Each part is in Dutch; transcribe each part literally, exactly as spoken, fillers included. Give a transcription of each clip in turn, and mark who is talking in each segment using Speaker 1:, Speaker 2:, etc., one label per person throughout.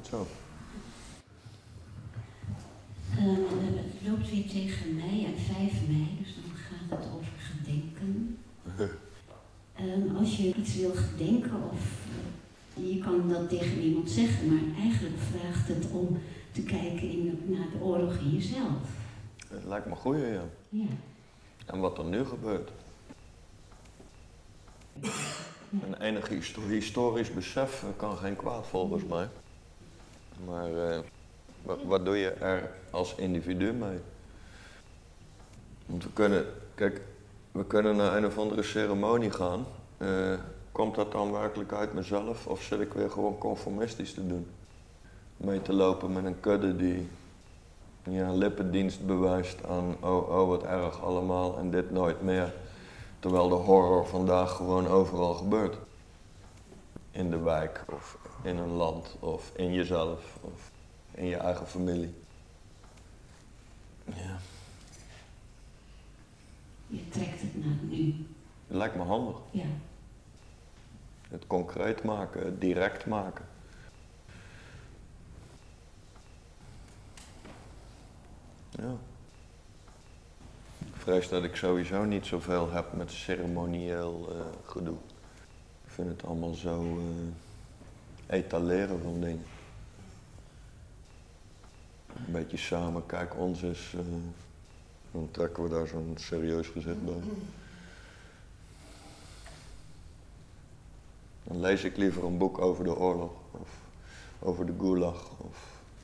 Speaker 1: Zo.
Speaker 2: Uh, het loopt weer tegen mei en vijf mei, dus dan gaat het over gedenken. uh, als je iets wil gedenken, of uh, je kan dat tegen iemand zeggen, maar eigenlijk vraagt het om te kijken in de, naar de oorlog in jezelf.
Speaker 1: Het lijkt me goed, ja.
Speaker 2: Ja.
Speaker 1: En wat er nu gebeurt. Een enig historisch besef kan geen kwaad volgens mij. Maar uh, wat, wat doe je er als individu mee? Want we kunnen, kijk, we kunnen naar een of andere ceremonie gaan. Uh, komt dat dan werkelijk uit mezelf of zit ik weer gewoon conformistisch te doen? Mee te lopen met een kudde die ja, lippendienst bewijst aan oh, oh wat erg allemaal en dit nooit meer. Terwijl de horror vandaag gewoon overal gebeurt. In de wijk of in een land of in jezelf of in je eigen familie. Ja.
Speaker 2: Je trekt het naar nu.
Speaker 1: Het lijkt me handig.
Speaker 2: Ja.
Speaker 1: Het concreet maken, het direct maken. Ja. Ik vrees dat ik sowieso niet zoveel heb met ceremonieel uh, gedoe. Ik vind het allemaal zo uh, etaleren van dingen. Een beetje samen, kijk ons eens, uh, dan trekken we daar zo'n serieus gezicht bij. Dan lees ik liever een boek over de oorlog of over de gulag. Of...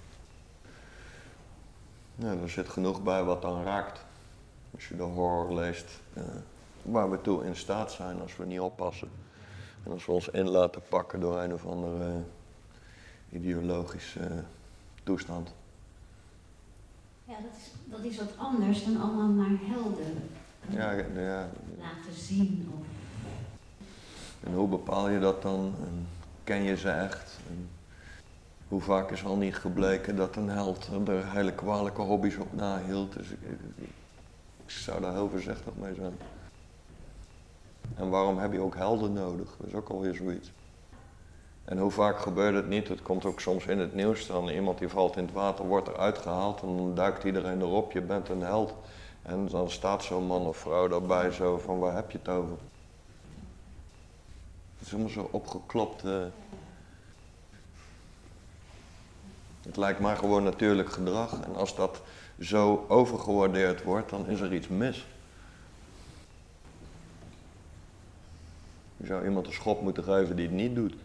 Speaker 1: Ja, er zit genoeg bij wat dan raakt. Als je de horror leest, uh, waar we toe in staat zijn als we niet oppassen. En als we ons in laten pakken door een of andere uh, ideologische uh, toestand.
Speaker 2: Ja, dat is, dat is wat anders dan allemaal maar helden
Speaker 1: ja, ja.
Speaker 2: laten zien. Of...
Speaker 1: En hoe bepaal je dat dan? En ken je ze echt? En hoe vaak is al niet gebleken dat een held er hele kwalijke hobby's op nahield? Dus ik, ik, ik zou daar heel voorzichtig mee zijn. En waarom heb je ook helden nodig? Dat is ook alweer zoiets. En hoe vaak gebeurt het niet? Het komt ook soms in het nieuws dan. Iemand die valt in het water, wordt eruit gehaald en dan duikt iedereen erop. Je bent een held. En dan staat zo'n man of vrouw daarbij zo van waar heb je het over? Het is allemaal zo opgeklopt. Uh... Het lijkt maar gewoon natuurlijk gedrag. En als dat zo overgewaardeerd wordt, dan is er iets mis. Je zou iemand een schop moeten geven die het niet doet.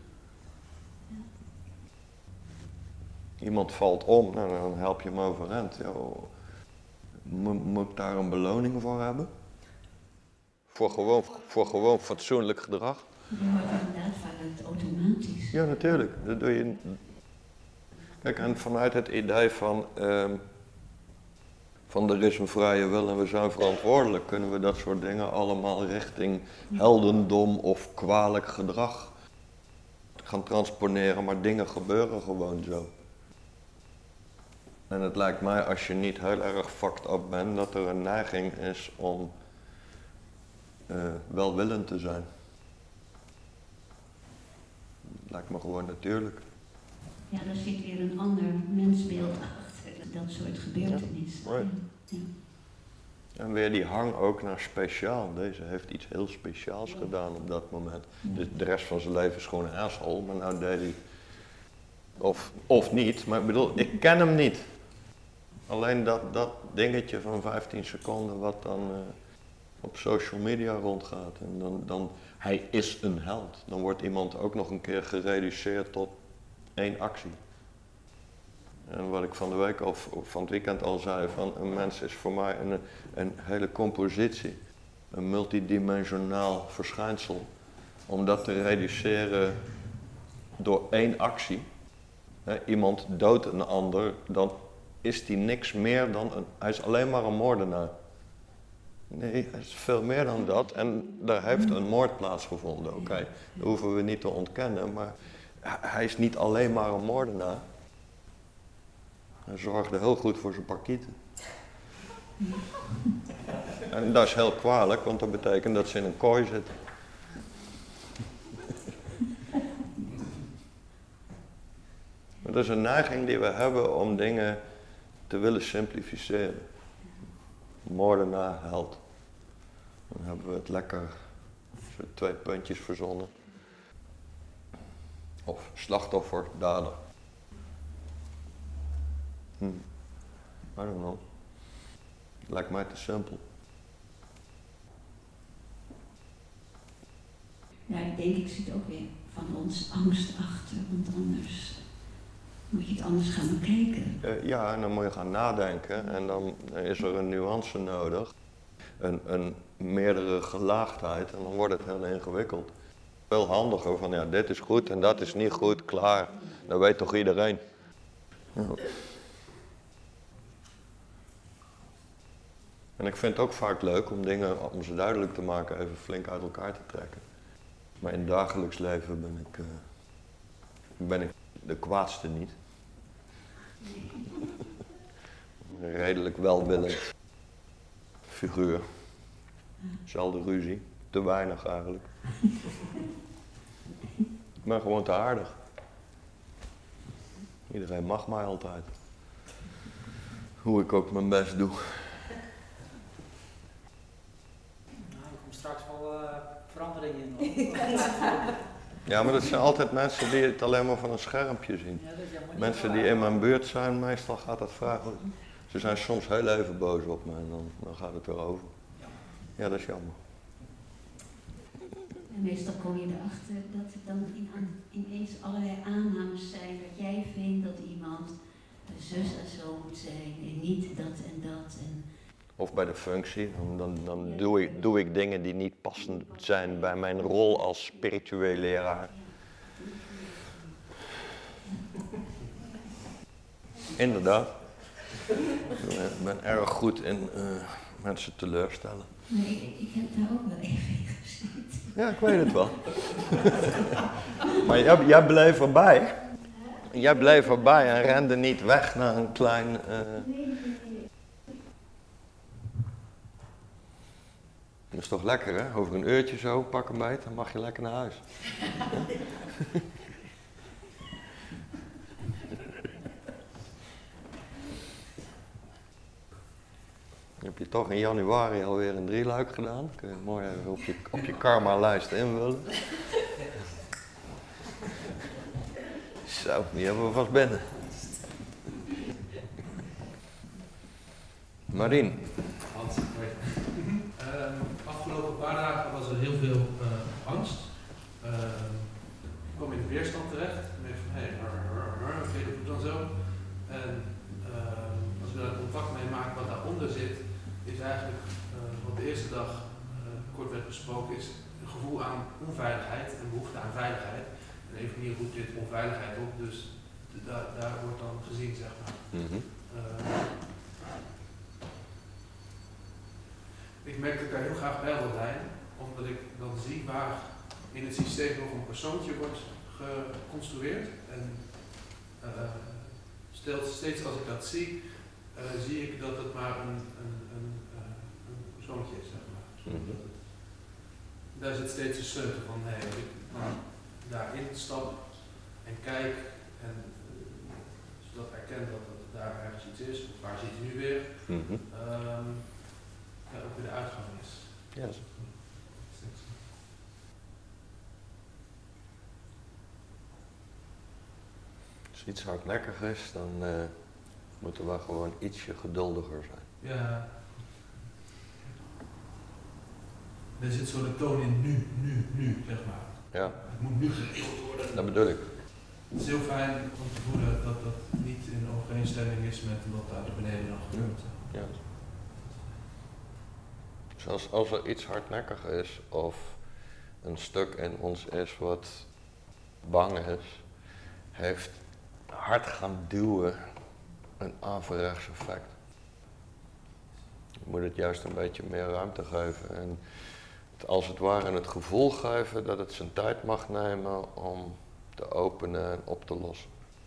Speaker 1: Iemand valt om, nou, dan help je hem overeind. Ja, mo- moet ik daar een beloning voor hebben? Voor gewoon, voor gewoon fatsoenlijk gedrag?
Speaker 2: Je hoort inderdaad vanuit automatisch.
Speaker 1: Ja, natuurlijk. Dat doe je. Kijk, en vanuit het idee van, uh, van er is een vrije wil en we zijn verantwoordelijk, kunnen we dat soort dingen allemaal richting heldendom of kwalijk gedrag gaan transponeren, maar dingen gebeuren gewoon zo. En het lijkt mij, als je niet heel erg fucked up bent, dat er een neiging is om uh, welwillend te zijn. Het lijkt me gewoon natuurlijk.
Speaker 2: Ja, daar zit weer een ander mensbeeld achter, dat soort gebeurtenissen.
Speaker 1: Ja, right. Ja. En weer die hang ook naar speciaal. Deze heeft iets heel speciaals gedaan op dat moment. Ja. Dus de rest van zijn leven is gewoon een asshole, maar nou deed hij... Of, of niet, maar ik bedoel, ik ken hem niet. Alleen dat, dat dingetje van vijftien seconden wat dan uh, op social media rondgaat. En dan, dan, hij is een held. Dan wordt iemand ook nog een keer gereduceerd tot één actie. En wat ik van de week of van het weekend al zei, van een mens is voor mij een, een hele compositie. Een multidimensionaal verschijnsel. Om dat te reduceren door één actie. He, iemand doodt een ander, dan is die niks meer dan een... Hij is alleen maar een moordenaar. Nee, hij is veel meer dan dat. En daar heeft een moord plaatsgevonden. Oké, okay, dat hoeven we niet te ontkennen, maar hij is niet alleen maar een moordenaar. Hij zorgde heel goed voor zijn parkieten. En dat is heel kwalijk, want dat betekent dat ze in een kooi zitten. Het is een neiging die we hebben om dingen te willen simplificeren. Moordenaar, held. Dan hebben we het lekker zo twee puntjes verzonnen. Of slachtoffer, dader. Hm. I don't know. Lijkt mij te simpel.
Speaker 2: Ja, ik denk, ik zit ook weer van ons angst achter, want anders moet je het anders gaan bekijken.
Speaker 1: Uh, ja, en dan moet je gaan nadenken en dan is er een nuance nodig. Een, een meerdere gelaagdheid en dan wordt het heel ingewikkeld. Veel handiger van ja, dit is goed en dat is niet goed, klaar. Dat weet toch iedereen. Ja. En ik vind het ook vaak leuk om dingen, om ze duidelijk te maken, even flink uit elkaar te trekken. Maar in het dagelijks leven ben ik, uh, ben ik de kwaadste niet. Een redelijk welwillend figuur. Zelden ruzie, te weinig eigenlijk. Ik ben gewoon te aardig. Iedereen mag mij altijd. Hoe ik ook mijn best doe.
Speaker 3: Straks wel uh, verandering in.
Speaker 1: Ja, maar dat zijn altijd mensen die het alleen maar van een schermpje zien.
Speaker 3: Ja, dat
Speaker 1: mensen die in mijn buurt zijn, meestal gaat dat vrij goed. Ze zijn soms heel even boos op me en dan, dan gaat het weer over. Ja, dat is jammer.
Speaker 2: En meestal kom je erachter dat er dan in, ineens allerlei aannames zijn dat jij vindt dat iemand zus en zo moet zijn en niet dat en dat. En
Speaker 1: of bij de functie, dan, dan doe, ik, doe ik dingen die niet passend zijn bij mijn rol als spiritueel leraar. Inderdaad. Ik ben erg goed in uh, mensen teleurstellen.
Speaker 2: Nee, ik, ik heb daar ook wel even in gezeten.
Speaker 1: Ja, ik weet het wel. Maar jij, jij bleef erbij. Jij bleef erbij en rende niet weg naar een klein... Uh, Dat is toch lekker, hè? Over een uurtje zo, pak een bijt, dan mag je lekker naar huis. Heb je toch in januari alweer een drieluik gedaan? Kun je mooi even op je, op je karma-lijst invullen. Zo, die hebben we vast binnen. Marien.
Speaker 4: Hans, uh, afgelopen paar dagen was er heel veel uh, angst. Uh, ik kwam in de weerstand terecht. En ik van, hé, hey, oké, dat doe ik dan zo. En uh, als we daar contact mee maken wat daaronder zit, is eigenlijk uh, wat de eerste dag uh, kort werd besproken, is een gevoel aan onveiligheid en behoefte aan veiligheid. En even hier roept dit onveiligheid op, dus daar, daar wordt dan gezien, zeg maar.
Speaker 1: Mm-hmm.
Speaker 4: Uh, Ik merk dat ik daar heel graag bij wil zijn, omdat ik dan zie waar in het systeem nog een persoontje wordt geconstrueerd. En uh, stel, steeds als ik dat zie, uh, zie ik dat het maar een, een, een, uh, een persoontje is, zeg maar.
Speaker 1: Mm-hmm.
Speaker 4: Daar zit steeds een sleutel van, nee, als ik nou, daarin stap en kijk, en uh, zodat ik herken dat het daar ergens iets is, of waar zit hij nu weer.
Speaker 1: Mm-hmm.
Speaker 4: Um, Ja, ook weer de uitgang is.
Speaker 1: Ja. Als iets hardnekkig is, dan uh, moeten we gewoon ietsje geduldiger zijn.
Speaker 4: Ja. Er zit zo'n toon in nu, nu, nu, zeg maar.
Speaker 1: Ja.
Speaker 4: Het moet nu geregeld worden.
Speaker 1: Dat bedoel ik.
Speaker 4: Het is heel fijn om te voelen dat dat niet in overeenstemming is met wat daar beneden nog gebeurt.
Speaker 1: Ja. Ja. Dus als, als er iets hardnekkig is of een stuk in ons is wat bang is, heeft hard gaan duwen een averechts effect. Je moet het juist een beetje meer ruimte geven en het, als het ware het gevoel geven dat het zijn tijd mag nemen om te openen en op te lossen.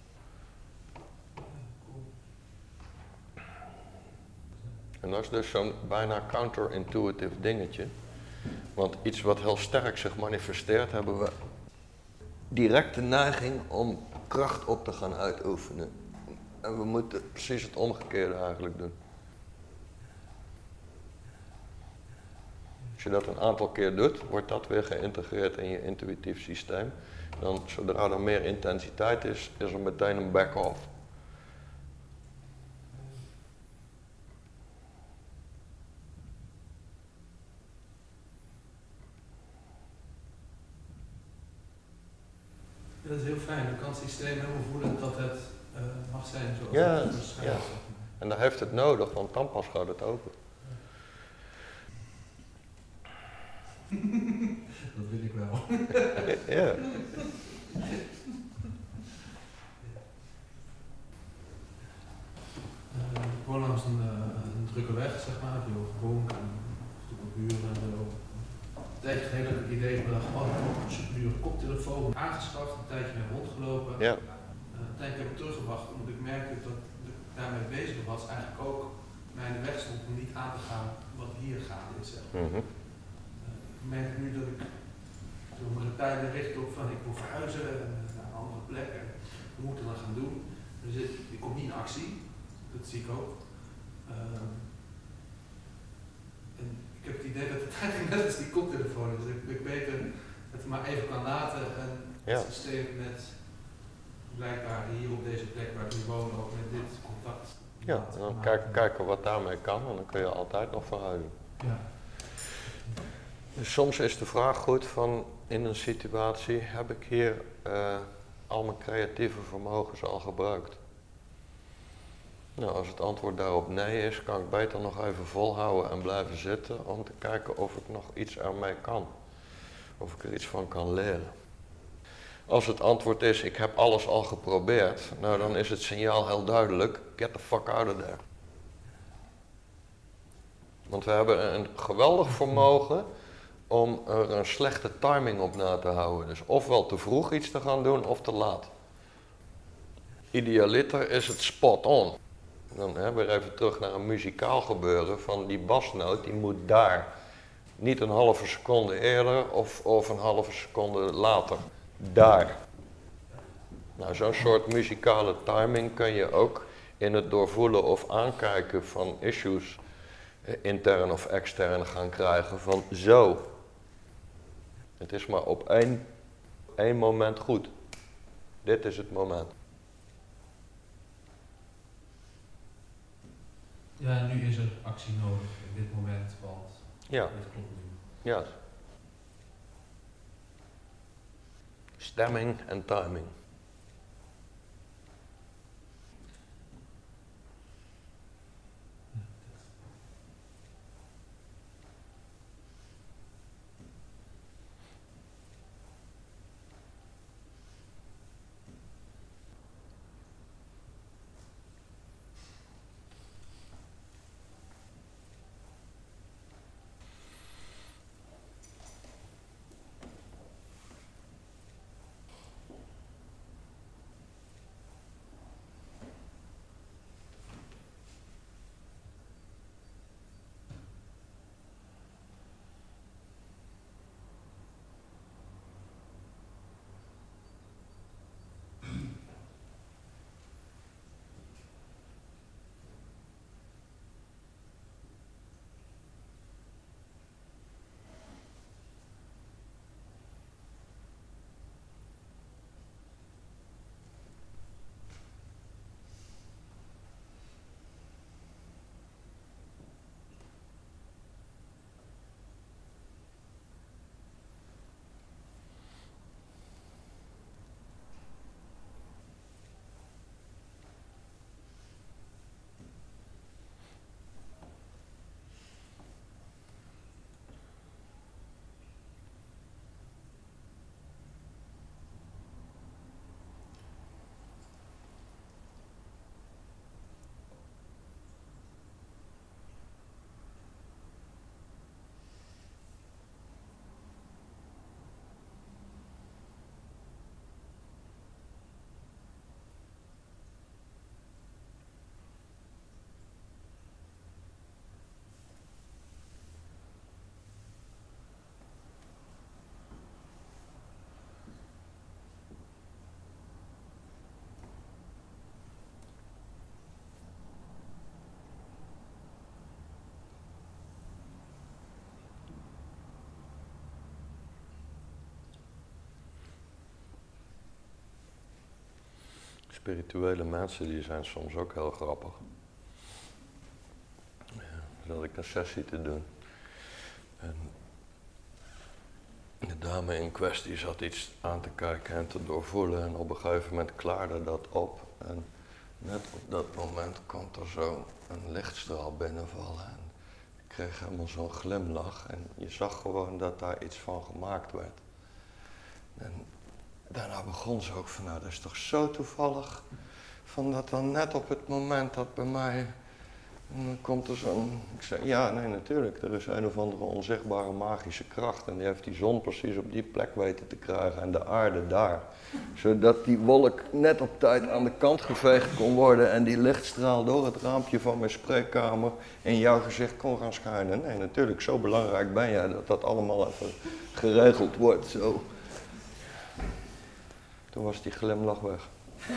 Speaker 1: En dat is dus zo'n bijna counterintuitive dingetje. Want iets wat heel sterk zich manifesteert, hebben we direct de neiging om kracht op te gaan uitoefenen. En we moeten precies het omgekeerde eigenlijk doen. Als je dat een aantal keer doet, wordt dat weer geïntegreerd in je intuïtief systeem. Dan, zodra er meer intensiteit is, is er meteen een back-off.
Speaker 4: Dat is heel fijn, dan kan het systeem helemaal voelen dat het uh, mag zijn zoals
Speaker 1: Ja,
Speaker 4: het beschrijft.
Speaker 1: ja. En daar heeft het nodig, want dan pas gaat het open.
Speaker 4: Dat wil ik wel.
Speaker 1: Ja.
Speaker 4: Uh, ik woon langs een, uh, een drukke weg, zeg maar, veel gebonk en stoepen buren en zo. Een tijdje geleden heb ik het idee bedacht, oh, ik heb nu een koptelefoon aangeschaft, een tijdje mee rondgelopen.
Speaker 1: Ja.
Speaker 4: Uh, een tijdje heb ik teruggebracht, omdat ik merkte dat ik daarmee bezig was, eigenlijk ook mijn weg stond om niet aan te gaan wat hier gaande is. Zeg.
Speaker 1: Mm-hmm.
Speaker 4: uh, ik merk nu dat ik zo mijn pijlen richt op van ik wil verhuizen uh, naar een andere plek en hoe moet ik dat dan gaan doen. Dus ik, ik kom niet in actie, dat zie ik ook. Uh, en ik heb het idee dat het eigenlijk net als die koptelefoon is, dat ik, ik beter het maar even kan laten en
Speaker 1: Ja.
Speaker 4: het systeem met blijkbaar hier op deze plek waar ik nu woon ook met dit contact.
Speaker 1: Ja, en dan kijk, kijken wat daarmee kan en dan kun je altijd nog verhuizen.
Speaker 4: Ja.
Speaker 1: Dus soms is de vraag goed van in een situatie, heb ik hier uh, al mijn creatieve vermogens al gebruikt? Nou, als het antwoord daarop nee is, kan ik beter nog even volhouden en blijven zitten om te kijken of ik nog iets ermee kan. Of ik er iets van kan leren. Als het antwoord is, ik heb alles al geprobeerd, nou dan is het signaal heel duidelijk, get the fuck out of there. Want we hebben een geweldig vermogen om er een slechte timing op na te houden. Dus ofwel te vroeg iets te gaan doen of te laat. Idealiter is het spot on. Dan hè, weer even terug naar een muzikaal gebeuren van die basnoot, die moet daar. Niet een halve seconde eerder of, of een halve seconde later. Daar. Nou, zo'n soort muzikale timing kun je ook in het doorvoelen of aankijken van issues, intern of extern, gaan krijgen van zo. Het is maar op één, één moment goed. Dit is het moment.
Speaker 4: Ja, nu is er actie nodig in dit moment, want
Speaker 1: Ja.
Speaker 4: dit klopt nu.
Speaker 1: Ja. Stemming en timing. Spirituele mensen die zijn soms ook heel grappig. Ja, zat ik een sessie te doen. En de dame in kwestie zat iets aan te kijken en te doorvoelen en op een gegeven moment klaarde dat op. En net op dat moment komt er zo een lichtstraal binnenvallen. En ik kreeg helemaal zo'n glimlach en je zag gewoon dat daar iets van gemaakt werd. En daarna begon ze ook van, nou dat is toch zo toevallig, van dat dan net op het moment dat bij mij, en dan komt er zo'n, ik zei, ja nee natuurlijk, er is een of andere onzichtbare magische kracht en die heeft die zon precies op die plek weten te krijgen en de aarde daar. Zodat die wolk net op tijd aan de kant geveegd kon worden en die lichtstraal door het raampje van mijn spreekkamer in jouw gezicht kon gaan schijnen. Nee natuurlijk, zo belangrijk ben jij dat dat allemaal even geregeld wordt, zo. Toen was die glimlach weg.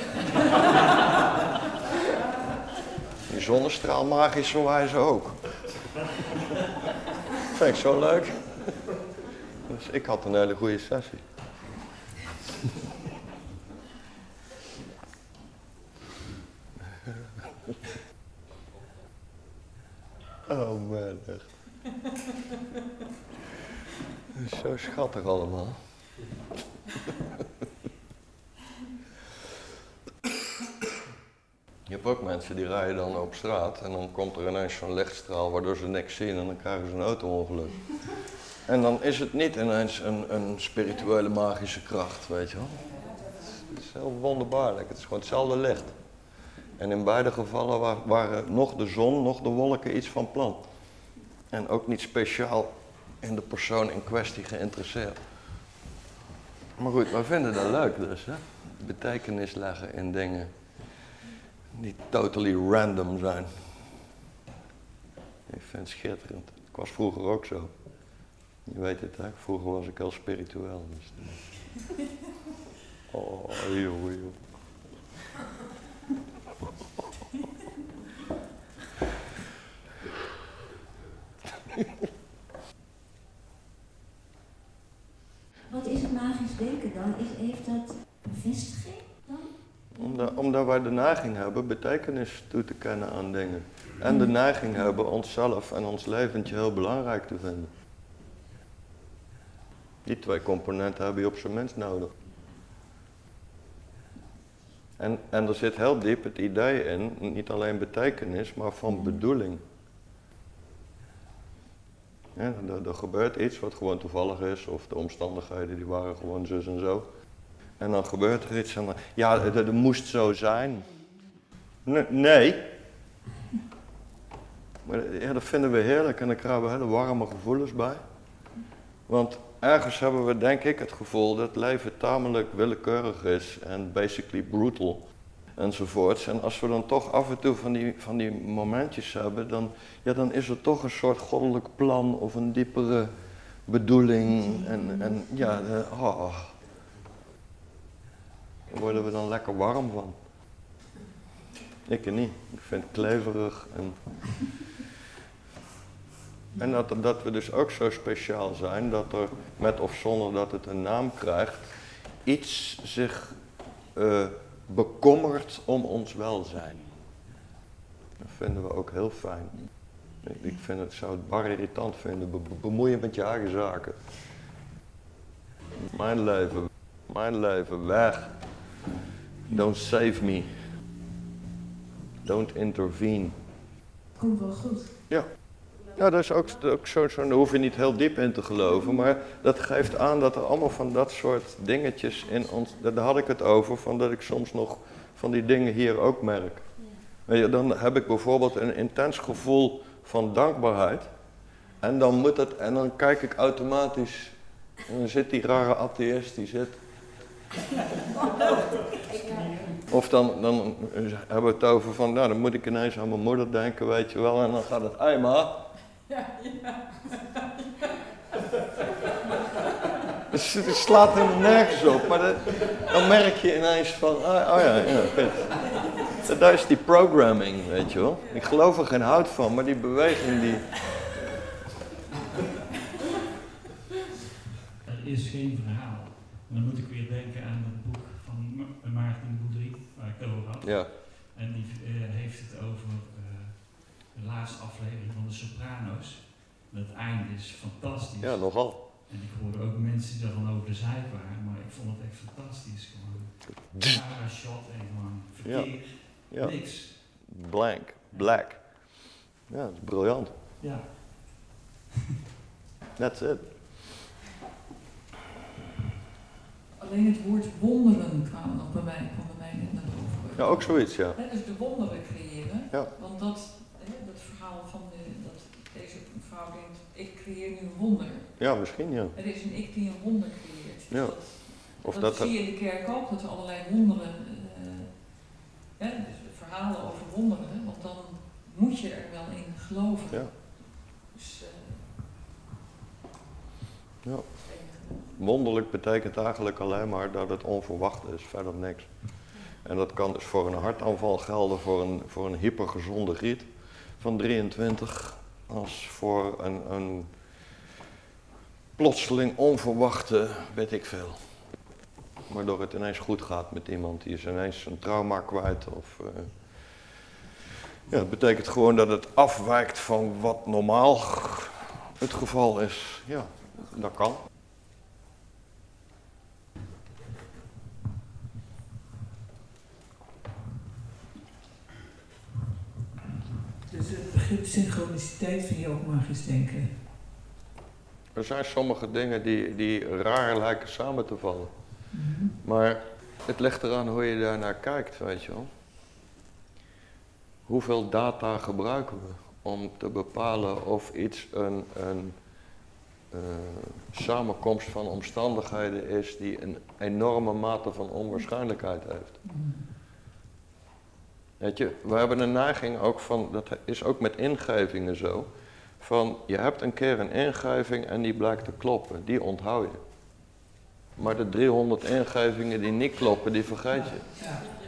Speaker 1: Die zonnestraal magische wijze ook. Vind ik zo leuk. Dus ik had een hele goede sessie. Oh man, echt. Dat is zo schattig allemaal. Je hebt ook mensen die rijden dan op straat en dan komt er ineens zo'n lichtstraal waardoor ze niks zien en dan krijgen ze een auto-ongeluk. En dan is het niet ineens een, een spirituele magische kracht, weet je wel. Het is heel wonderbaarlijk, het is gewoon hetzelfde licht. En in beide gevallen wa- waren nog de zon, nog de wolken iets van plan. En ook niet speciaal in de persoon in kwestie geïnteresseerd. Maar goed, wij vinden dat leuk dus, hè. Betekenis leggen in dingen die totally random zijn. Ik vind het schitterend. Ik was vroeger ook zo. Je weet het, hè? Vroeger was ik heel spiritueel. Dus oh, joh, joh.
Speaker 2: Wat is het magisch denken dan? Is, heeft dat bevestiging dan?
Speaker 1: Omdat, omdat wij de neiging hebben betekenis toe te kennen aan dingen. En de neiging hebben onszelf en ons leventje heel belangrijk te vinden. Die twee componenten heb je op zijn minst nodig. En, en er zit heel diep het idee in, niet alleen betekenis, maar van bedoeling. Ja, er, er gebeurt iets wat gewoon toevallig is, of de omstandigheden die waren gewoon zus en zo. En dan gebeurt er iets en dan, ja, het, het moest zo zijn. Nee. nee. Maar ja, dat vinden we heerlijk en daar krijgen we hele warme gevoelens bij. Want ergens hebben we, denk ik, het gevoel dat het leven tamelijk willekeurig is en basically brutal enzovoorts. En als we dan toch af en toe van die, van die momentjes hebben, dan, ja, dan is er toch een soort goddelijk plan of een diepere bedoeling. En, en ja, de, oh, daar worden we dan lekker warm van. Ik er niet. Ik vind het kleverig. En, en dat, dat we dus ook zo speciaal zijn, dat er, met of zonder dat het een naam krijgt, iets zich uh, bekommert om ons welzijn. Dat vinden we ook heel fijn. Ik, ik vind het, zou het bar irritant vinden, be, bemoeien met je eigen zaken. Mijn leven, mijn leven, weg. Don't save me. Don't intervene.
Speaker 2: Komt wel goed.
Speaker 1: Ja. Ja, dat is ook, ook zo, zo, daar hoef je niet heel diep in te geloven, maar dat geeft aan dat er allemaal van dat soort dingetjes in ons, daar had ik het over, van dat ik soms nog van die dingen hier ook merk. Weet je, dan heb ik bijvoorbeeld een intens gevoel van dankbaarheid en dan moet het, en dan kijk ik automatisch, en dan zit die rare atheïst, die zit. Of dan, dan hebben we het over van, nou dan moet ik ineens aan mijn moeder denken, weet je wel, en dan gaat het, ei ma. Ja, ja. Dus het slaat helemaal nergens op, maar dat, dan merk je ineens van, oh, oh ja, ja, dat, dat is die programming, weet je wel. Ik geloof er geen hout van, maar die beweging die...
Speaker 5: Er is geen verhaal. En dan moet ik weer denken aan het boek van Maarten Boudry, waar ik het over
Speaker 1: Ja.
Speaker 5: En die uh, heeft het over uh, de laatste aflevering van de Soprano's. Het einde is fantastisch.
Speaker 1: Ja, nogal.
Speaker 5: En ik hoorde ook mensen die daarvan over de zeik waren, maar ik vond het echt fantastisch. Gewoon camera shot en gewoon verkeer,
Speaker 1: ja. Ja.
Speaker 5: niks.
Speaker 1: Blank, black. Ja, dat is briljant.
Speaker 5: Ja.
Speaker 1: That's it.
Speaker 6: Alleen het woord wonderen kwam nog bij mij, kwam bij mij net naar boven.
Speaker 1: Ja, ook zoiets, ja.
Speaker 6: He, dus de wonderen creëren.
Speaker 1: Ja.
Speaker 6: Want dat, he, dat verhaal van de, dat deze vrouw denkt, ik creëer nu een wonder.
Speaker 1: Ja, misschien, ja.
Speaker 6: Er is een ik die een wonder creëert.
Speaker 1: Ja.
Speaker 6: Dus dat,
Speaker 1: Of
Speaker 6: dat,
Speaker 1: dat
Speaker 6: zie je in de kerk ook, dat er allerlei wonderen, uh, ja, dus verhalen over wonderen, want dan moet je er wel in geloven.
Speaker 1: Ja.
Speaker 6: Dus, uh,
Speaker 1: ja. Wonderlijk betekent eigenlijk alleen maar dat het onverwacht is, verder niks. En dat kan dus voor een hartaanval gelden, voor een, voor een hypergezonde Griet van drieëntwintig, als voor een, een plotseling onverwachte, weet ik veel. Waardoor het ineens goed gaat met iemand, die is ineens een trauma kwijt. Of, uh, ja, het betekent gewoon dat het afwijkt van wat normaal het geval is. Ja, dat kan.
Speaker 6: Dus het begrip synchroniciteit vind je ook magisch denken?
Speaker 1: Er zijn sommige dingen die, die raar lijken samen te vallen. Mm-hmm. Maar het ligt eraan hoe je daar naar kijkt, weet je wel. Hoeveel data gebruiken we om te bepalen of iets een, een uh, samenkomst van omstandigheden is die een enorme mate van onwaarschijnlijkheid heeft. Mm-hmm. Weet je, we hebben een neiging ook van, dat is ook met ingevingen zo, van je hebt een keer een ingeving en die blijkt te kloppen, die onthoud je. Maar de driehonderd ingevingen die niet kloppen, die vergeet je.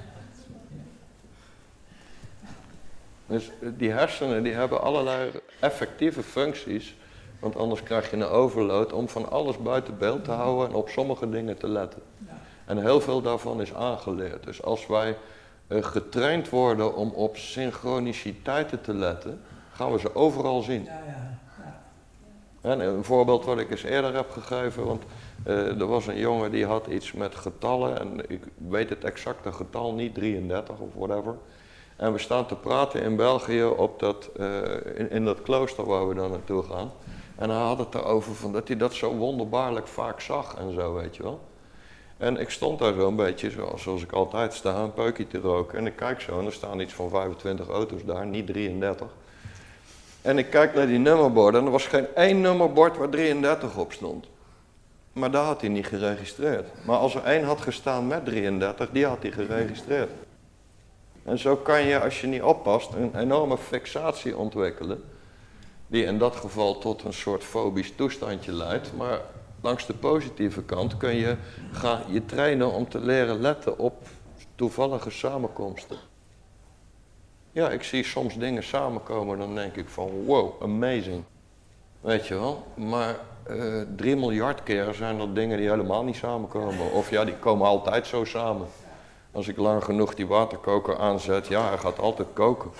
Speaker 1: Dus die hersenen die hebben allerlei effectieve functies, want anders krijg je een overload om van alles buiten beeld te houden en op sommige dingen te letten. En heel veel daarvan is aangeleerd. Dus als wij uh, getraind worden om op synchroniciteiten te letten, gaan we ze overal zien. Ja, ja, ja. En een voorbeeld wat ik eens eerder heb gegeven, want uh, er was een jongen die had iets met getallen en ik weet het exacte getal niet, drieëndertig of whatever. En we staan te praten in België op dat, uh, in, in dat klooster waar we dan naartoe gaan. En hij had het erover van dat hij dat zo wonderbaarlijk vaak zag en zo, weet je wel. En ik stond daar zo een beetje, zoals, zoals ik altijd sta, een peukje te roken. En ik kijk zo en er staan iets van vijfentwintig auto's daar, niet drieëndertig. En ik kijk naar die nummerborden en er was geen één nummerbord waar drieëndertig op stond. Maar daar had hij niet geregistreerd. Maar als er één had gestaan met drieëndertig, die had hij geregistreerd. En zo kan je, als je niet oppast, een enorme fixatie ontwikkelen. Die in dat geval tot een soort fobisch toestandje leidt. Maar langs de positieve kant kun je gaan je trainen om te leren letten op toevallige samenkomsten. Ja, ik zie soms dingen samenkomen, dan denk ik van wow, amazing. Weet je wel, maar uh, drie miljard keer zijn er dingen die helemaal niet samenkomen. Of ja, die komen altijd zo samen. Als ik lang genoeg die waterkoker aanzet, ja, hij gaat altijd koken.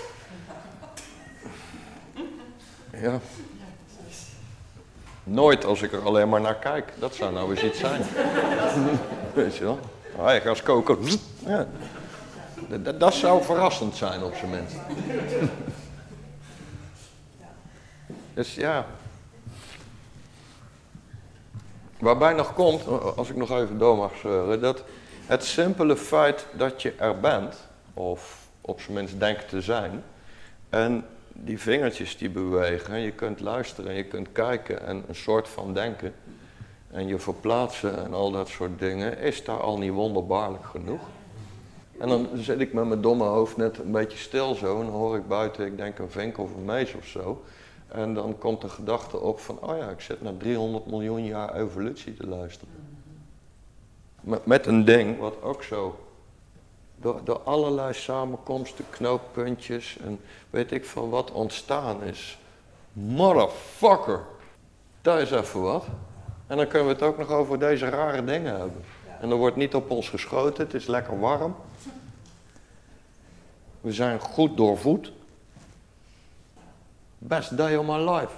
Speaker 1: Ja. Nooit als ik er alleen maar naar kijk. Dat zou nou eens iets zijn. Weet je wel? Hij gaat koken. Ja. Dat, dat zou verrassend zijn op zijn minst. Dus ja. Waarbij nog komt, als ik nog even door mag zeuren, dat het simpele feit dat je er bent, of op zijn minst denkt te zijn, en die vingertjes die bewegen, en je kunt luisteren en je kunt kijken en een soort van denken, en je verplaatsen en al dat soort dingen, is daar al niet wonderbaarlijk genoeg. En dan zit ik met mijn domme hoofd net een beetje stil zo, en dan hoor ik buiten, ik denk een vink of een mees of zo. En dan komt de gedachte op van, oh ja, ik zit naar driehonderd miljoen jaar evolutie te luisteren. Met, met een ding wat ook zo, door, door allerlei samenkomsten, knooppuntjes en weet ik veel wat ontstaan is. Motherfucker, dat is even wat. En dan kunnen we het ook nog over deze rare dingen hebben. En er wordt niet op ons geschoten, het is lekker warm. We zijn goed doorvoed. Best day of my life.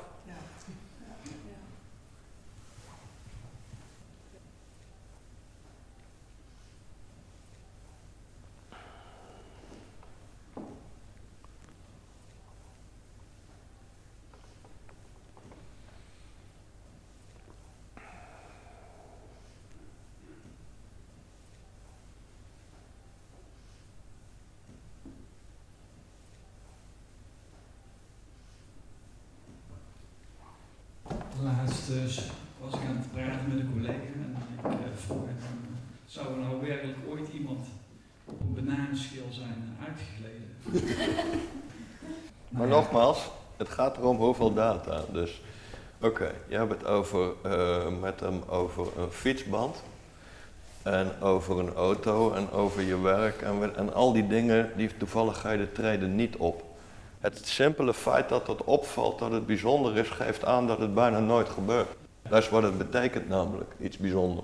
Speaker 5: Laatst uh, was ik aan het praten met een collega en ik uh, vroeg hem, uh, zou er nou werkelijk ooit iemand op een bananenschil zijn uitgegleden?
Speaker 1: Maar nou, nogmaals, het gaat erom hoeveel data. Dus oké, okay, je hebt het over, uh, met hem over een fietsband en over een auto en over je werk en, en al die dingen, die toevalligheden treden niet op. Het simpele feit dat het opvalt, dat het bijzonder is, geeft aan dat het bijna nooit gebeurt. Dat is wat het betekent namelijk, iets bijzonders.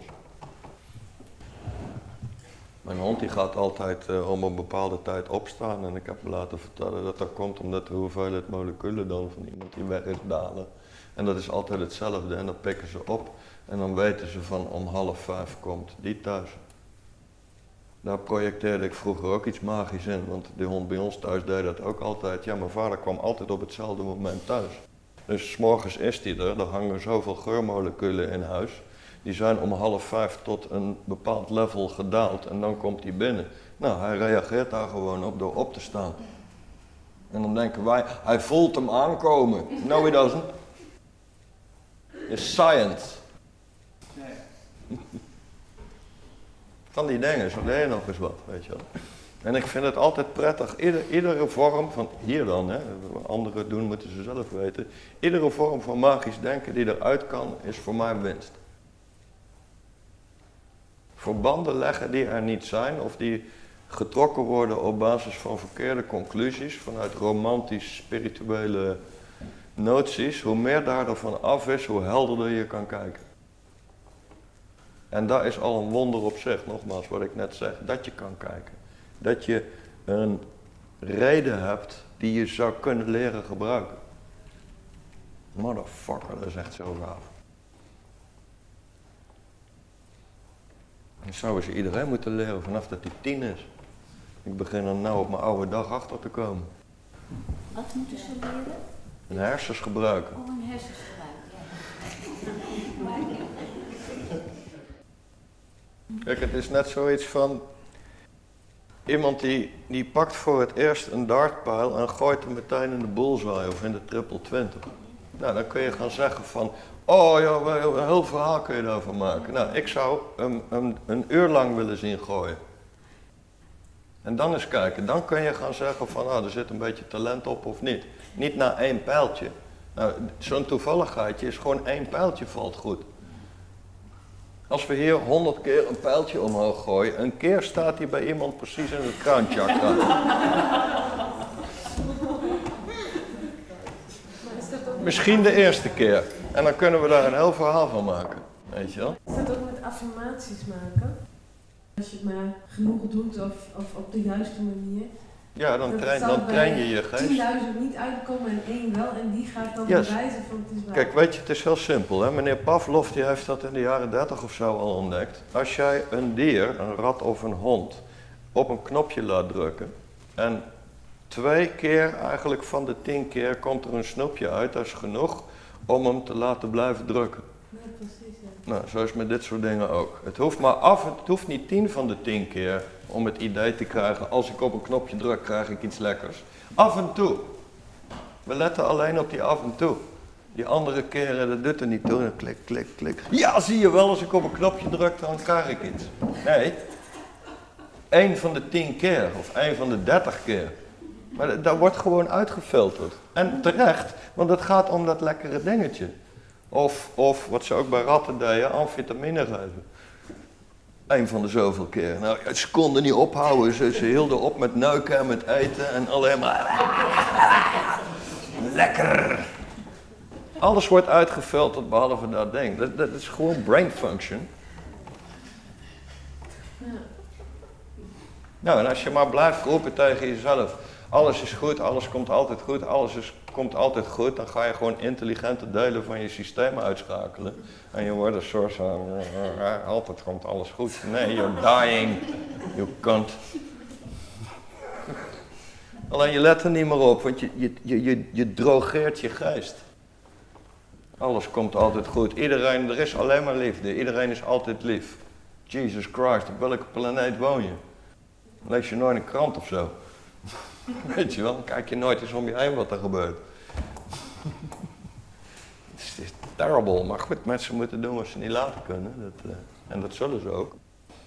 Speaker 1: Mijn hond die gaat altijd uh, om een bepaalde tijd opstaan en ik heb me laten vertellen dat dat komt omdat de hoeveelheid moleculen dan van iemand die weg is dalen. En dat is altijd hetzelfde en dat pikken ze op en dan weten ze van om half vijf komt die thuis. Daar projecteerde ik vroeger ook iets magisch in, want die hond bij ons thuis deed dat ook altijd. Ja, mijn vader kwam altijd op hetzelfde moment thuis. Dus 's morgens is hij er, er hangen zoveel geurmoleculen in huis. Die zijn om half vijf tot een bepaald level gedaald en dan komt hij binnen. Nou, hij reageert daar gewoon op door op te staan. En dan denken wij, hij voelt hem aankomen. No, he doesn't. It's science. Van die dingen, zo leer je nog eens wat, weet je wel. En ik vind het altijd prettig, ieder, iedere vorm van, hier dan, hè, anderen doen moeten ze zelf weten. Iedere vorm van magisch denken die eruit kan, is voor mij winst. Verbanden leggen die er niet zijn, of die getrokken worden op basis van verkeerde conclusies, vanuit romantisch spirituele noties, hoe meer daar ervan af is, hoe helderder je kan kijken. En dat is al een wonder op zich, nogmaals wat ik net zeg, dat je kan kijken. Dat je een reden hebt die je zou kunnen leren gebruiken. Motherfucker, dat is echt zo gaaf. Dat zou eens iedereen moeten leren vanaf dat hij tien is. Ik begin er nou op mijn oude dag achter te komen.
Speaker 2: Wat moeten ze leren?
Speaker 1: Een hersens gebruiken.
Speaker 2: Oh, een hersens gebruiken, ja.
Speaker 1: Kijk, het is net zoiets van iemand die, die pakt voor het eerst een dartpijl en gooit hem meteen in de bullseye of in de triple twintig. Nou, dan kun je gaan zeggen van, oh ja, een heel verhaal kun je daarvan maken. Nou, ik zou hem een, een uur lang willen zien gooien. En dan eens kijken, dan kun je gaan zeggen van, nou, er zit een beetje talent op of niet. Niet na één pijltje. Nou, zo'n toevalligheidje is gewoon één pijltje valt goed. Als we hier honderd keer een pijltje omhoog gooien, een keer staat hij bij iemand precies in het kruinchakra. Misschien de eerste keer. En dan kunnen we daar een heel verhaal van maken. Weet je wel?
Speaker 7: Is dat ook met affirmaties maken? Als je het maar genoeg doet of, of op de juiste manier.
Speaker 1: Ja, dan, train, dan train je je geest.
Speaker 7: tienduizend niet uitkomen en één wel en die gaat dan
Speaker 1: Yes.
Speaker 7: bewijzen van het is waar.
Speaker 1: Kijk, weet je, het is heel simpel. Hè? Meneer Pavlov die heeft dat in de jaren dertig of zo al ontdekt. Als jij een dier, een rat of een hond, op een knopje laat drukken en twee keer eigenlijk van de tien keer komt er een snoepje uit, dat is genoeg om hem te laten blijven drukken.
Speaker 7: Ja, precies, ja.
Speaker 1: Nou, zo is met dit soort dingen ook. Het hoeft maar af, het hoeft niet tien van de tien keer om het idee te krijgen, als ik op een knopje druk, krijg ik iets lekkers. Af en toe. We letten alleen op die af en toe. Die andere keren, dat doet er niet toe. Klik, klik, klik. Ja, zie je wel, als ik op een knopje druk, dan krijg ik iets. Nee. één van de tien keer, of één van de dertig keer. Maar dat, dat wordt gewoon uitgefilterd. En terecht, want het gaat om dat lekkere dingetje. Of, of wat ze ook bij ratten deden, amfetamine geven. Eén van de zoveel keer. Nou, ze konden niet ophouden. Ze, ze hielden op met neuken en met eten en alleen maar... Lekker! Alles wordt uitgefilterd behalve dat ding. Dat, dat is gewoon brain function.
Speaker 7: Ja.
Speaker 1: Nou, en als je maar blijft roepen tegen jezelf, alles is goed, alles komt altijd goed, alles is, komt altijd goed, dan ga je gewoon intelligente delen van je systeem uitschakelen. En je wordt een soort van, altijd komt alles goed. Nee, you're dying, you can't. Alleen je let er niet meer op, want je, je, je, je, je drogeert je geest. Alles komt altijd goed. Iedereen, er is alleen maar liefde. Iedereen is altijd lief. Jesus Christ, op welke planeet woon je? Lees je nooit een krant of zo? Weet je wel, kijk je nooit eens om je heen wat er gebeurt. Het is terrible, maar goed, mensen moeten doen wat ze niet laten kunnen. Dat, uh, en dat zullen ze ook.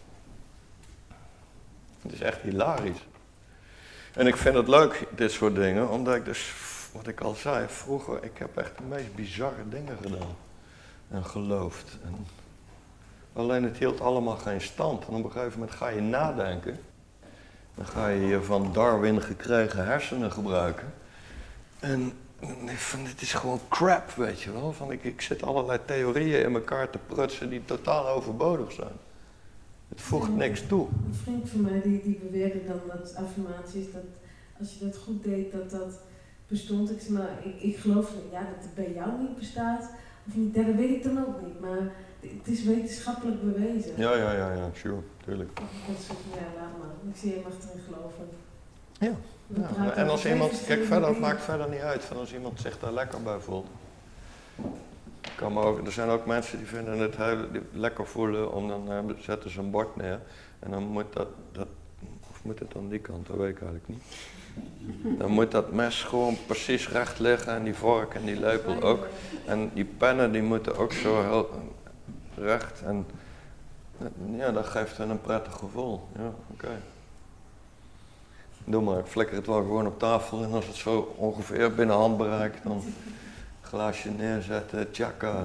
Speaker 1: Het is echt hilarisch. En ik vind het leuk, dit soort dingen, omdat ik dus, wat ik al zei, vroeger, ik heb echt de meest bizarre dingen gedaan. En geloofd. En alleen het hield allemaal geen stand. En op een gegeven moment ga je nadenken. Dan ga je je van Darwin gekregen hersenen gebruiken. En van, het is gewoon crap, weet je wel. Van, ik, ik zit allerlei theorieën in elkaar te prutsen die totaal overbodig zijn. Het voegt niks toe.
Speaker 7: Een vriend van mij die, die beweerde dan dat affirmaties, dat als je dat goed deed, dat dat bestond. Ik zei, maar ik, ik geloof ja, dat het bij jou niet bestaat. Of niet, dat weet ik dan ook niet. Maar het is wetenschappelijk bewezen.
Speaker 1: Ja, ja, ja, ja, sure, tuurlijk.
Speaker 7: Dat is ja, laat maar. Ik zie je mag erin geloven.
Speaker 1: Ja. Ja, en als iemand, kijk verder, het maakt verder niet uit, van als iemand zich daar lekker bij voelt. Kan maar ook, er zijn ook mensen die vinden het heel die lekker voelen, om dan uh, zetten ze een bord neer en dan moet dat, dat, of moet het aan die kant, dat weet ik eigenlijk niet. Dan moet dat mes gewoon precies recht liggen en die vork en die lepel ook. En die pennen die moeten ook zo heel recht en ja, dat geeft hen een prettig gevoel. Ja, oké. Okay. Doe maar, ik flikker het wel gewoon op tafel en als het zo ongeveer binnen handbereik, dan een glaasje neerzetten, tjaka.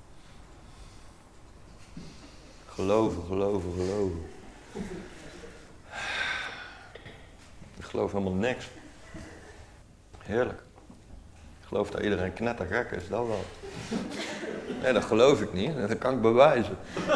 Speaker 1: Geloven, geloven, geloven. Ik geloof helemaal niks. Heerlijk. Ik geloof dat iedereen knettergek is, dat wel. Nee, dat geloof ik niet, dat kan ik bewijzen.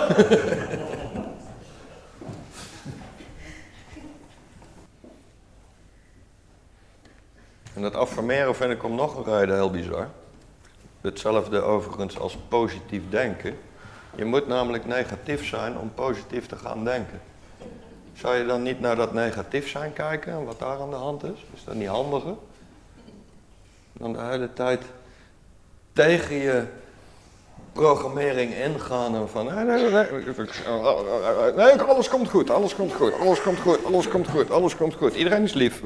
Speaker 1: En dat affirmeren vind ik om nog een reden heel bizar. Hetzelfde overigens als positief denken. Je moet namelijk negatief zijn om positief te gaan denken. Zou je dan niet naar dat negatief zijn kijken en wat daar aan de hand is? Is dat niet handiger? Dan de hele tijd tegen je programmering ingaan en van nee, nee, nee, nee, alles komt goed, alles komt goed, alles komt goed, alles komt goed, alles komt goed. Iedereen is lief.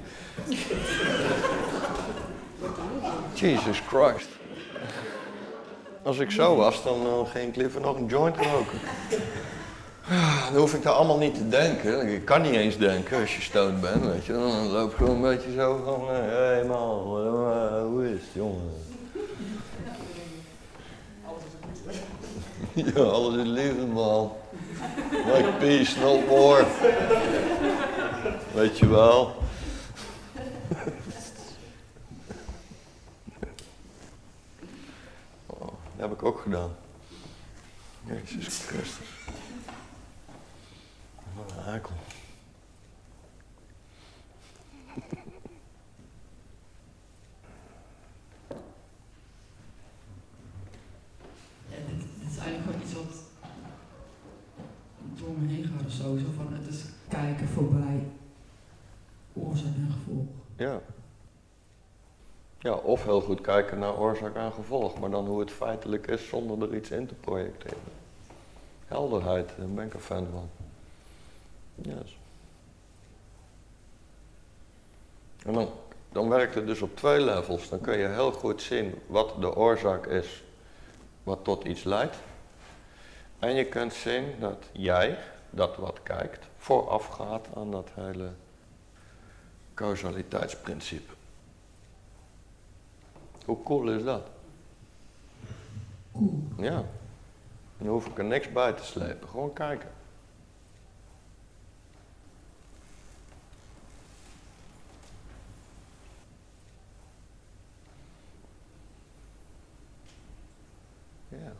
Speaker 1: Jesus Christ. Als ik zo was, dan uh, ging ik liever nog een joint roken. Dan hoef ik daar allemaal niet te denken. Ik kan niet eens denken als je stoned bent, weet je. Dan loop ik gewoon een beetje zo van, hé uh, hey man, uh, hoe is het, jongen? Ja, alles is liefde, man. Like peace, no war. Weet je wel. Oh, dat heb ik ook gedaan. Jezus Christus. Wat een eikel.
Speaker 6: Het is eigenlijk gewoon iets wat door me heen gaat of zo. Zo van, het is kijken voorbij oorzaak en gevolg.
Speaker 1: Ja. Ja, of heel goed kijken naar oorzaak en gevolg, maar dan hoe het feitelijk is zonder er iets in te projecteren. Helderheid, daar ben ik een fan van. Yes. En dan, dan werkt het dus op twee levels. Dan kun je heel goed zien wat de oorzaak is wat tot iets leidt. En je kunt zien dat jij, dat wat kijkt, voorafgaat aan dat hele causaliteitsprincipe. Hoe cool is dat?
Speaker 6: Cool.
Speaker 1: Ja. Dan hoef ik er niks bij te slepen. Gewoon kijken. Ja.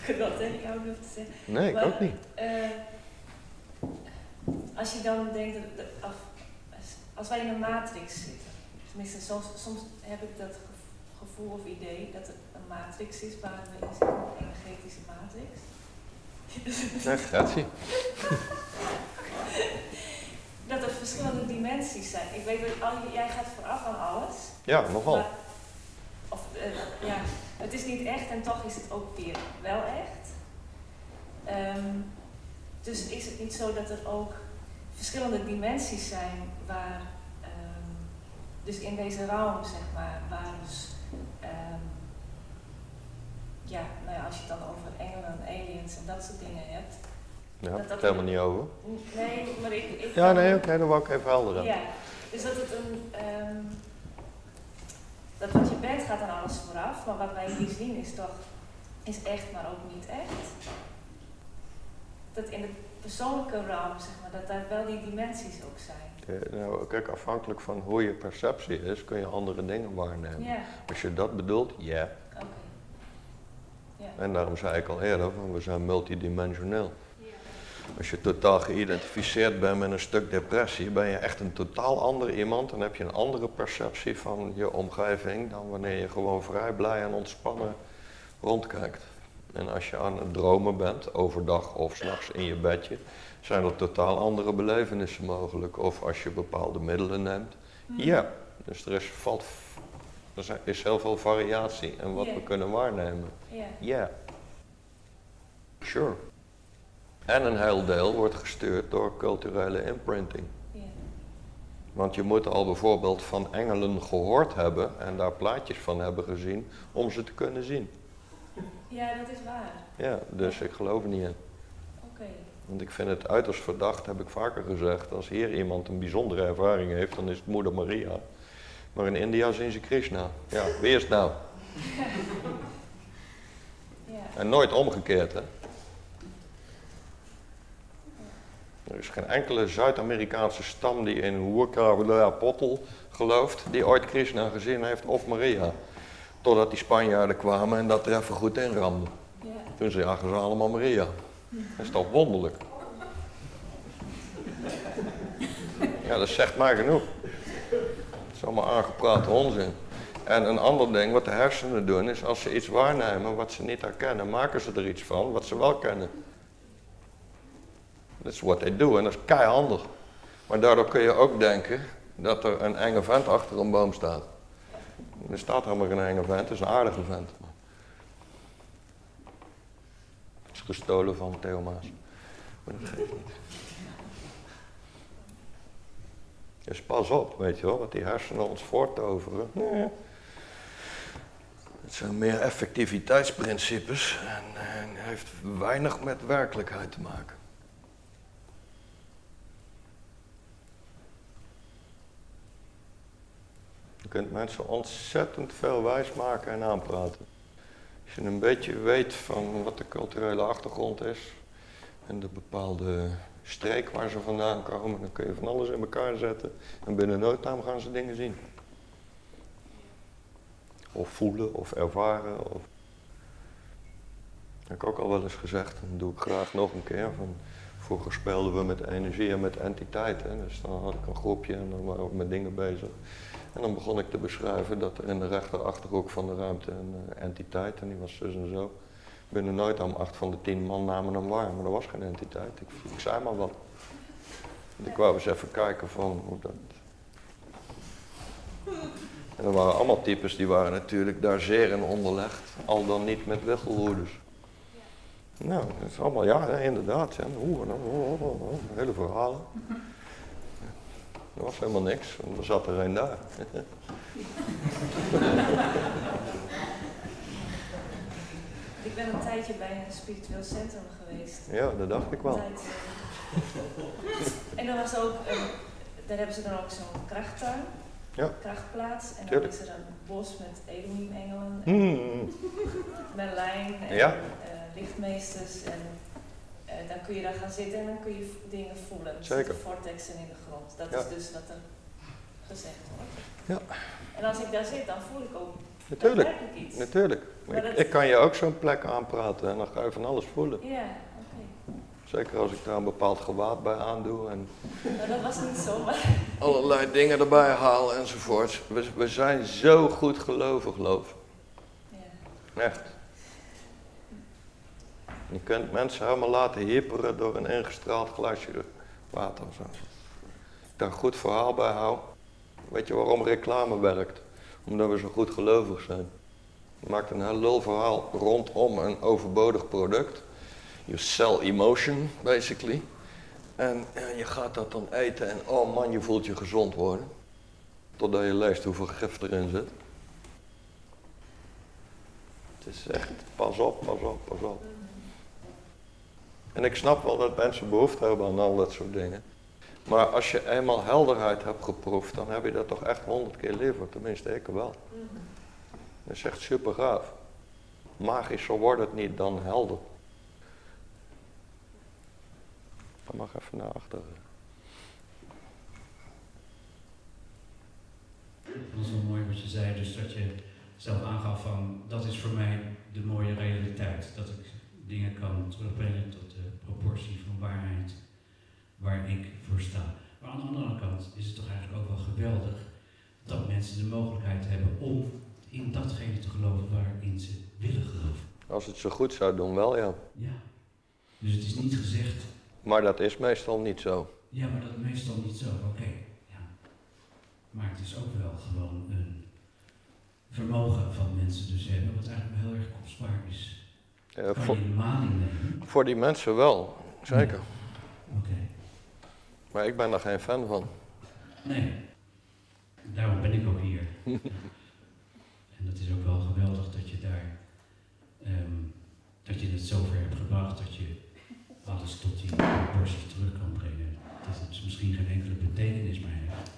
Speaker 8: dat denk ik ook nog te zeggen.
Speaker 1: Nee, ik
Speaker 8: Maar,
Speaker 1: ook niet.
Speaker 8: Uh, als je dan denkt, dat, dat, als, als wij in een matrix zitten, tenminste soms, soms heb ik dat gevoel of idee dat het een matrix is waar we in zitten, een energetische matrix.
Speaker 1: Nee, gratie.
Speaker 8: Dat er verschillende dimensies zijn. Ik weet dat al, jij gaat vooraf aan alles.
Speaker 1: Ja, nogal.
Speaker 8: Maar, of, uh, ja, het is niet echt en toch is het ook weer wel echt. Um, dus is het niet zo dat er ook verschillende dimensies zijn waar, um, dus in deze raam zeg maar, waar dus, um, ja, nou ja, als je het dan over engelen, aliens en dat soort dingen hebt.
Speaker 1: Ja,
Speaker 8: dat dat
Speaker 1: helemaal niet over.
Speaker 8: Nee, maar ik... ik
Speaker 1: ja, nee, oké, okay, dan wou ik even helderen.
Speaker 8: Ja, dus dat het een... Um, dat wat je bent gaat aan alles vooraf, maar wat wij hier zien is toch... is echt, maar ook niet echt. Dat in het persoonlijke realm, zeg maar, dat daar wel die dimensies ook zijn.
Speaker 1: Ja, nou, kijk, afhankelijk van hoe je perceptie is, kun je andere dingen waarnemen.
Speaker 8: Ja.
Speaker 1: Als je dat bedoelt, ja. Yeah.
Speaker 8: Oké. Okay. Ja.
Speaker 1: En daarom zei ik al eerder, van we zijn multidimensioneel. Als je totaal geïdentificeerd bent met een stuk depressie, ben je echt een totaal ander iemand. Dan heb je een andere perceptie van je omgeving dan wanneer je gewoon vrij, blij en ontspannen rondkijkt. En als je aan het dromen bent, overdag of 's nachts in je bedje, zijn er totaal andere belevenissen mogelijk. Of als je bepaalde middelen neemt. Ja, yeah. Dus er is, valt, er is heel veel variatie in wat yeah. we kunnen waarnemen. Ja.
Speaker 8: Yeah.
Speaker 1: Yeah. Sure. En een heel deel wordt gestuurd door culturele imprinting.
Speaker 8: Yeah.
Speaker 1: Want je moet al bijvoorbeeld van engelen gehoord hebben en daar plaatjes van hebben gezien om ze te kunnen zien.
Speaker 8: Ja, dat is waar.
Speaker 1: Ja, dus ik geloof er niet in.
Speaker 8: Oké. Okay.
Speaker 1: Want ik vind het uiterst verdacht, heb ik vaker gezegd, als hier iemand een bijzondere ervaring heeft, dan is het moeder Maria. Maar in India zien ze Krishna. Ja, wie is het nou?
Speaker 8: Ja.
Speaker 1: En nooit omgekeerd, hè? Er is geen enkele Zuid-Amerikaanse stam die in Huacabula-Potl gelooft, die ooit Krishna gezien heeft of Maria. Totdat die Spanjaarden kwamen en dat er even goed in ramden.
Speaker 8: Ja.
Speaker 1: Toen zagen ze allemaal Maria. Dat is toch wonderlijk? Ja, dat zegt mij genoeg. Het is allemaal aangeprate onzin. En een ander ding wat de hersenen doen is als ze iets waarnemen wat ze niet herkennen, maken ze er iets van wat ze wel kennen. Dat is wat they do en dat is keihandig. Maar daardoor kun je ook denken dat er een enge vent achter een boom staat. Er staat helemaal geen enge vent, het is een aardige vent. Het is gestolen van Theo Maas. Maar dat geeft niet. Dus pas op, weet je wel, wat die hersenen ons voortoveren. Nee. Het zijn meer effectiviteitsprincipes en, en heeft weinig met werkelijkheid te maken. Je kunt mensen ontzettend veel wijs maken en aanpraten. Als je een beetje weet van wat de culturele achtergrond is en de bepaalde streek waar ze vandaan komen, dan kun je van alles in elkaar zetten en binnen no time gaan ze dingen zien. Of voelen of ervaren. Of... Dat heb ik ook al wel eens gezegd, en dat doe ik graag nog een keer. Van, vroeger speelden we met energie en met entiteiten. Dus dan had ik een groepje en dan waren we met dingen bezig. En dan begon ik te beschrijven dat er in de rechterachterhoek van de ruimte een uh, entiteit, en die was zus en zo. Binnen nooit aan acht van de tien man namen hem waar, maar er was geen entiteit. Ik, ik zei maar wat. En ik wou eens even kijken van hoe dat... En er waren allemaal types die waren natuurlijk daar zeer in onderlegd, al dan niet met wichelroeders. Nou, dat is allemaal, ja, inderdaad. Ja, oeh, oeh, oeh, oeh, hele verhalen. Er was helemaal niks, want er zat er een daar.
Speaker 8: Ik ben een tijdje bij een spiritueel centrum geweest.
Speaker 1: Ja, dat dacht ik wel.
Speaker 8: Tijd, uh... en dan was ook, uh, daar hebben ze dan ook zo'n krachttuin,
Speaker 1: ja.
Speaker 8: krachtplaats. En
Speaker 1: Tuurlijk.
Speaker 8: dan is er een bos met Elohim-engelen,
Speaker 1: Mm.
Speaker 8: Merlijn en
Speaker 1: Ja.
Speaker 8: uh, lichtmeesters. En uh, dan kun je daar gaan zitten en dan kun je dingen voelen. Er
Speaker 1: Zeker.
Speaker 8: zitten vortexen in de grond. Dat
Speaker 1: Ja.
Speaker 8: is dus wat er gezegd wordt.
Speaker 1: Ja.
Speaker 8: En als ik daar zit, dan voel ik ook
Speaker 1: Natuurlijk,
Speaker 8: daadwerkelijk iets.
Speaker 1: natuurlijk. Maar
Speaker 8: Maar
Speaker 1: ik,
Speaker 8: dat-
Speaker 1: ik kan je ook zo'n plek aanpraten en dan ga je van alles voelen.
Speaker 8: Ja, oké.
Speaker 1: Zeker als ik daar een bepaald gewaad bij aandoe en
Speaker 8: Maar dat was niet zo, maar...
Speaker 1: allerlei dingen erbij haal enzovoort. We, we zijn zo goed gelovig, geloof.
Speaker 8: Ja.
Speaker 1: Echt. Je kunt mensen helemaal laten hipperen door een ingestraald glasje water of zo. Als ik daar een goed verhaal bij hou. Weet je waarom reclame werkt? Omdat we zo goed gelovig zijn. Je maakt een heel lul verhaal rondom een overbodig product. You sell emotion, basically. En ja, je gaat dat dan eten en oh man, je voelt je gezond worden. Totdat je leest hoeveel gif erin zit. Het is echt, pas op, pas op, pas op. En ik snap wel dat mensen behoefte hebben aan al dat soort dingen. Maar als je eenmaal helderheid hebt geproefd, dan heb je dat toch echt honderd keer liever. Tenminste, ik wel. Dat is echt super gaaf. Magischer wordt het niet dan helder. Dan mag even naar achteren.
Speaker 9: Dat was wel mooi wat je zei, dus dat je zelf aangaf van, dat is voor mij de mooie realiteit. Dat ik dingen kan terugbrengen tot de proportie van waarheid waar ik voor sta. Maar aan de andere kant is het toch eigenlijk ook wel geweldig dat mensen de mogelijkheid hebben om in datgene te geloven waarin ze willen geloven.
Speaker 1: Als het zo goed zou doen, wel ja.
Speaker 9: Ja. Dus het is niet gezegd.
Speaker 1: Maar dat is meestal niet zo.
Speaker 9: Ja, maar dat is meestal niet zo. Oké. Okay. Ja. Maar het is ook wel gewoon een vermogen van mensen dus hebben, wat eigenlijk heel erg kostbaar is.
Speaker 1: Uh,
Speaker 9: kan
Speaker 1: voor,
Speaker 9: je in maling nemen?
Speaker 1: voor die mensen wel, zeker.
Speaker 9: Oké. Okay.
Speaker 1: Maar ik ben daar geen fan van.
Speaker 9: Nee. Daarom ben ik ook hier. En dat is ook wel geweldig dat je daar, um, dat je het zover hebt gebracht dat je alles tot die proportie terug kan brengen. Dat het misschien geen enkele betekenis meer heeft.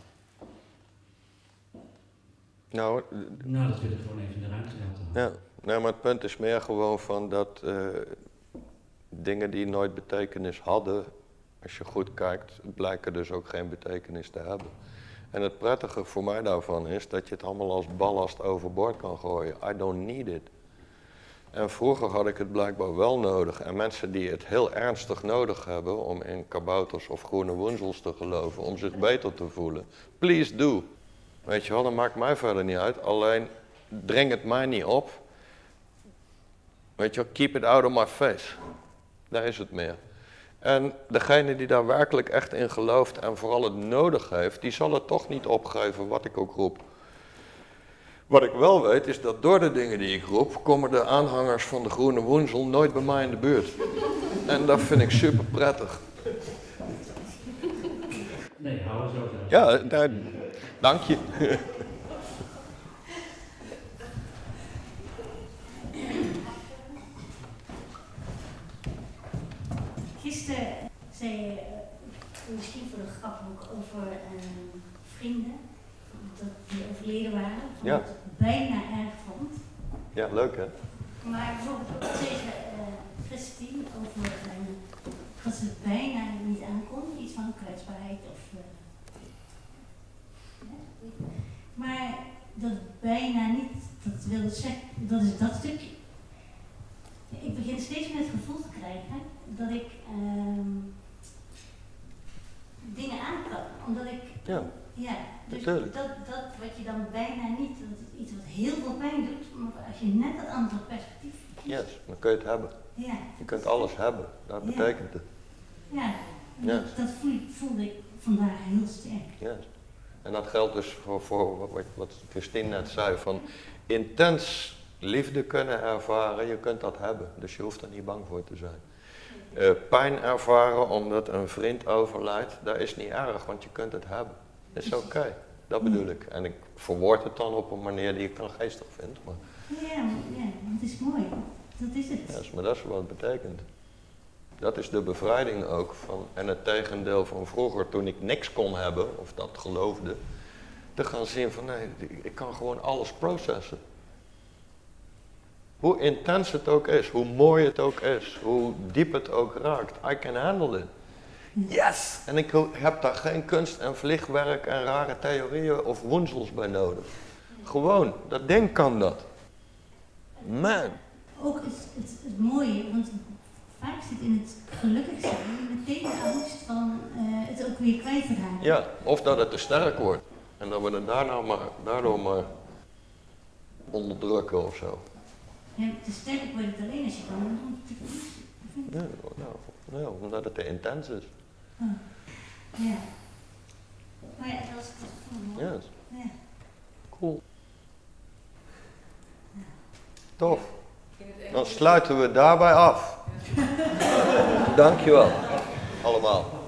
Speaker 1: Nou,
Speaker 9: nou, dat wil ik gewoon even in de ruimte laten houden.
Speaker 1: Ja, nee, maar het punt is meer gewoon van dat uh, dingen die nooit betekenis hadden, als je goed kijkt, blijken dus ook geen betekenis te hebben. En het prettige voor mij daarvan is dat je het allemaal als ballast overboord kan gooien. I don't need it. En vroeger had ik het blijkbaar wel nodig. En mensen die het heel ernstig nodig hebben om in kabouters of groene woensels te geloven, om zich beter te voelen, please do. Weet je wel, dat maakt mij verder niet uit. Alleen dring het mij niet op. Weet je wel, keep it out of my face. Daar is het meer. En degene die daar werkelijk echt in gelooft en vooral het nodig heeft, die zal het toch niet opgeven wat ik ook roep. Wat ik wel weet is dat door de dingen die ik roep, komen de aanhangers van de groene woensel nooit bij mij in de buurt. En dat vind ik super prettig.
Speaker 9: Nee, hou er zo.
Speaker 1: Ja, daar, dank je.
Speaker 2: Gisteren zei je, misschien voor de grap ook, over uh, vrienden, dat die overleden waren, wat
Speaker 1: Ja.
Speaker 2: ik bijna erg vond.
Speaker 1: Ja, leuk hè?
Speaker 2: Maar bijvoorbeeld ook tegen uh, Christine over uh, dat ze het bijna niet aankon, iets van kwetsbaarheid of... Uh, ja, maar dat bijna niet, dat wil zeggen, dat is dat stukje. Ik begin steeds meer het gevoel te krijgen dat ik um, dingen aan kan, omdat ik...
Speaker 1: Ja,
Speaker 2: ja dus
Speaker 1: natuurlijk.
Speaker 2: dat, dat wat je dan bijna niet, dat is iets wat heel veel pijn doet, maar als je net dat andere perspectief kiest.
Speaker 1: Yes, dan kun je het hebben.
Speaker 2: Ja.
Speaker 1: Je kunt alles hebben, dat
Speaker 2: Ja.
Speaker 1: betekent het.
Speaker 2: Ja,
Speaker 1: Yes.
Speaker 2: dat, dat voel, voelde ik vandaag heel sterk.
Speaker 1: Yes. En dat geldt dus voor, voor wat, wat Christine net zei, van intens liefde kunnen ervaren, je kunt dat hebben, dus je hoeft er niet bang voor te zijn. Uh, pijn ervaren omdat een vriend overlijdt, dat is niet erg, want je kunt het hebben. Dat is oké, okay. Dat bedoel ik. En ik verwoord het dan op een manier die ik dan geestig vind. Maar...
Speaker 2: Ja, ja, dat is mooi. Dat is het.
Speaker 1: Yes, maar dat is wat het betekent. Dat is de bevrijding ook van, en het tegendeel van vroeger, toen ik niks kon hebben, of dat geloofde, te gaan zien van nee, ik kan gewoon alles processen. Hoe intens het ook is, hoe mooi het ook is, hoe diep het ook raakt, I can handle it. Yes! En ik heb daar geen kunst en vliegwerk en rare theorieën of woensels bij nodig. Gewoon, dat ding kan dat. Man.
Speaker 2: Ook het, het, het mooie, want vaak zit in het gelukkig zijn meteen de angst van uh, het ook weer kwijtraken.
Speaker 1: Ja, of dat het te sterk wordt. En dat we het daarna maar, daardoor maar onderdrukken of zo.
Speaker 2: Ja, te sterk wordt het alleen als je kan doen.
Speaker 1: Ja, nou, ja, omdat het te intens is.
Speaker 2: Oh. Ja. Maar ja, dat was het.
Speaker 1: Ja.
Speaker 2: Ja.
Speaker 1: Cool. Tof. Dan sluiten we daarbij af. Dankjewel. Allemaal.